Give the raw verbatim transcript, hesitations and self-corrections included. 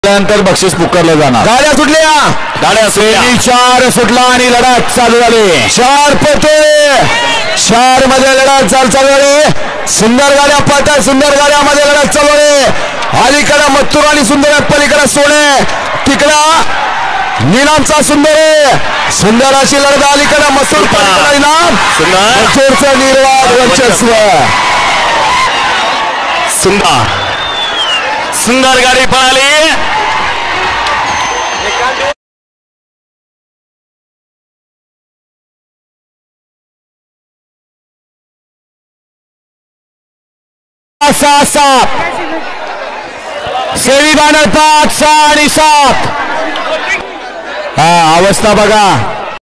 त्यानंतर बक्षीस पुकारलं जाणार। गाड्या सुटल्या गाड्या सुटल्या चार सुटला आणि लढत चालू झाली। चार पटे चार मध्ये लढत चाल चालू झाली। सुंदर गाड्या पळतात, सुंदर गाड्यामध्ये लढत चालू आहे। अलीकडे मत्तूर आणि सुंदर, पलीकडे सोने, तिकडा निनामचा सुंदर आहे। सुंदर अशी लढत अलीकडे मत्तूर, पलीकडे निनाम। मत्तूरचं निर्वाद वर्चस्व। सुंदर सुंदर गाडी पळाली। सहा सात सेमी फायनल पाच सहा आणि सात। हा अवस्था बघा।